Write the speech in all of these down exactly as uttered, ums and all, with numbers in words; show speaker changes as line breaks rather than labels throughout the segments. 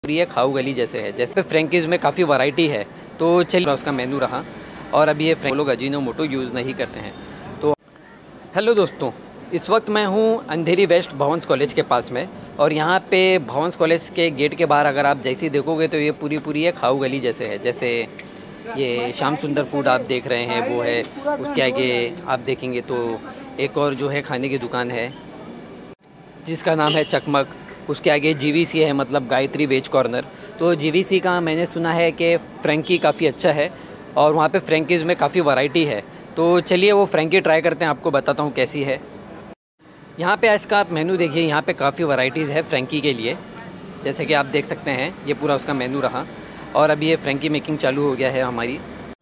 ये खाऊ गली जैसे है, जैसे फ्रेंकीज़ में काफ़ी वैरायटी है। तो चलिए उसका मेनू रहा। और अभी ये फ्रेंक लोग अजीनोमोटो यूज़ नहीं करते हैं। तो हेलो दोस्तों, इस वक्त मैं हूँ अंधेरी वेस्ट भवंस कॉलेज के पास में। और यहाँ पे भवंस कॉलेज के गेट के बाहर अगर आप जैसे ही देखोगे तो ये पूरी पूरी है खाऊ गली जैसे है। जैसे ये श्याम सुंदर फूड आप देख रहे हैं वो है, उसके आगे आप देखेंगे तो एक और जो है खाने की दुकान है जिसका नाम है चकमक। उसके आगे जीवीसी है, मतलब गायत्री वेज कॉर्नर। तो जीवीसी का मैंने सुना है कि फ्रेंकी काफ़ी अच्छा है और वहाँ पे फ्रेंकीज़ में काफ़ी वैरायटी है। तो चलिए वो फ्रेंकी ट्राई करते हैं, आपको बताता हूँ कैसी है। यहाँ पे आज का आप मेनू देखिए, यहाँ पे काफ़ी वैराइटीज़ है फ्रेंकी के लिए, जैसे कि आप देख सकते हैं। ये पूरा उसका मेनू रहा और अभी ये फ्रेंकी मेकिंग चालू हो गया है हमारी।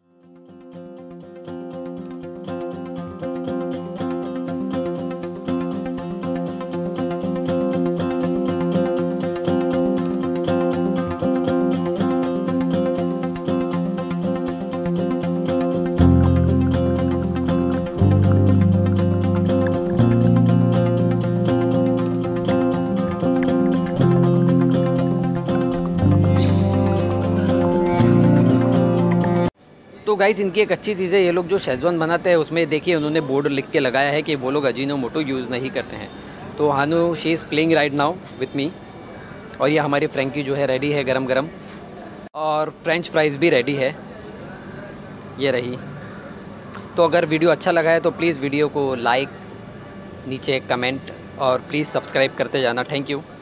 तो गाइस, इनकी एक अच्छी चीज़ है, ये लोग जो शेज़वान बनाते हैं उसमें देखिए उन्होंने बोर्ड लिख के लगाया है कि वो लोग अजीनोमोटो यूज़ नहीं करते हैं। तो Hanu she is playing right now with me. और ये हमारी फ्रेंकी जो है रेडी है गरम गरम, और फ्रेंच फ्राइज़ भी रेडी है, ये रही। तो अगर वीडियो अच्छा लगा है तो प्लीज़ वीडियो को लाइक, नीचे कमेंट और प्लीज़ सब्सक्राइब करते जाना। Thank you.